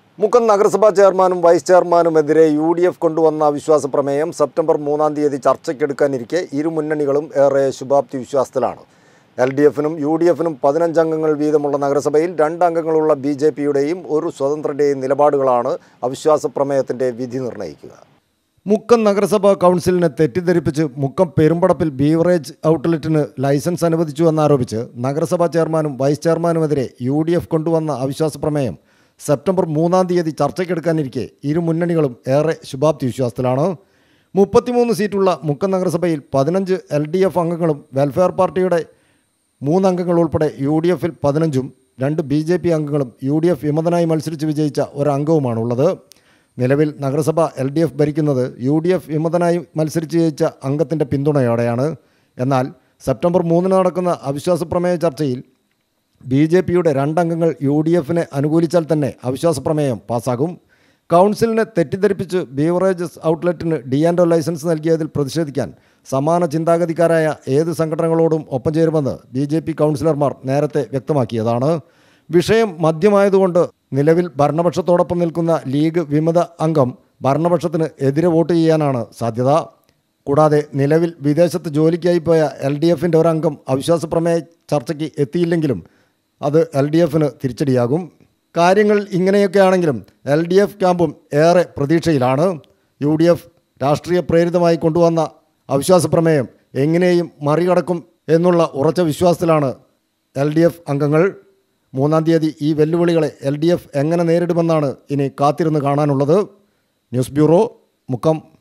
മുക്കം നഗരസഭാ ചെയർമാനും vice ചെയർമാനുമെതിരെ UDF കൊണ്ടുവന്ന അവിശ്വാസ പ്രമേയം സെപ്റ്റംബർ 3-ാം തീയതി ചർച്ചയ്ക്കെടുക്കാനിരിക്കെ ഇരു മുന്നണികളും ഏറെ ശുഭാപ്തി വിശ്വാസത്തിലാണ്. LDF-നും UDF-നും 15 അംഗങ്ങൾ വീതമുള്ള നഗരസഭയിൽ 2 അംഗങ്ങളുള്ള BJP-യുടെയും ഒരു സ്വതന്ത്രൻ്റെയും നിലപാടുകളാണ് അവിശ്വാസ പ്രമേയത്തിൻ്റെ വിധി നിർണ്ണയിക്കുക. മുക്കം നഗരസഭാ കൗൺസിലിനെ തെറ്റിദ്ധരിപ്പിച്ച് മുക്കം പെരുമ്പടപ്പിൽ ബീവറേജ് ഔട്ട്ലെറ്റിന് ലൈസൻസ് അനുവദിച്ചുവെന്നാരോപിച്ച് നഗരസഭാ ചെയർമാനും വൈസ് ചെയർമാനുമെതിരെ UDF കൊണ്ടുവന്ന അവിശ്വാസ പ്രമേയം സെപ്റ്റംബർ 3-ാം തീയതി ചർച്ചയ്ക്കെടുക്കാനിരിക്കെ ഇരു മുന്നണികളും ഏറെ ശുഭാപ്തി വിശ്വാസത്തിലാണ്. 33 സീറ്റുള്ള മുക്കം നഗരസഭയിൽ 15 LDF അംഗങ്ങളും വെൽഫെയർ പാർട്ടിയുടെ 3 അംഗങ്ങൾ ഉൾപ്പെടെ UDF-ൽ 15-ഉം 2 BJP അംഗങ്ങളും UDF വിമതനായി മത്സരിച്ച് വിജയിച്ച ഒരംഗവുമാണുള്ളത്. നിലവിൽ നഗരസഭ LDF ഭരിക്കുന്നത് UDF വിമതനായി മത്സരിച്ച് ജയിച്ച അംഗത്തിൻ്റെ പിന്തുണയോടെയാണ്. എന്നാൽ സെപ്റ്റംബർ 3-ന് നടക്കുന്ന അവിശ്വാസ പ്രമേയ ചർച്ചയിൽ BJP-യുടെ 2 അംഗങ്ങൾ UDF-നെ അനുകൂലിച്ചാൽ തന്നെ അവിശ്വാസ പ്രമേയം പാസ്സാകും. കൗൺസിലിനെ തെറ്റിദ്ധരിപ്പിച്ച് ബീവറേജസ് ഔട്ട്ലെറ്റിന് D&O ലൈസൻസ് നൽകിയതിൽ പ്രതിഷേധിക്കാൻ സമാന ചിന്താഗതിക്കാരായ ഏത് സംഘടനകളോടും ഒപ്പം ചേരുമെന്ന് BJP കൗൺസിലർമാർ നേരത്തെ വ്യക്തമാക്കിയതാണ്. വിഷയം മദ്യമായതുകൊണ്ട് നിലവിൽ ഭരണപക്ഷത്തോടൊപ്പം നിൽക്കുന്ന ലീഗ് വിമത അംഗം ഭരണപക്ഷത്തിന് എതിരെ വോട്ട് ചെയ്യാനാണ് സാധ്യത. കൂടാതെ നിലവിൽ വിദേശത്ത് ജോലിക്കായി പോയ LDF-ൻ്റെ ഒരംഗം അവിശ്വാസ പ്രമേയ ചർച്ചയ്ക്ക് എത്തിയില്ലെങ്കിലും അത് LDF-ന് തിരിച്ചടിയാകും. കാര്യങ്ങൾ ഇങ്ങനെയൊക്കെയാണെങ്കിലും LDF ക്യാമ്പും ഏറെ പ്രതീക്ഷയിലാണ്. UDF രാഷ്ട്രീയ പ്രേരിതമായി കൊണ്ടുവന്ന അവിശ്വാസ പ്രമേയം എങ്ങനെയും മറികടക്കും എന്നുള്ള ഉറച്ച വിശ്വാസത്തിലാണ് LDF അംഗങ്ങൾ. 3-ാം തീയതി ഈ വെല്ലുവിളികളെ LDF എങ്ങനെ നേരിടുമെന്നാണ് ഇനി കാത്തിരുന്ന് കാണാനുള്ളത്. News bureau, Mukkam.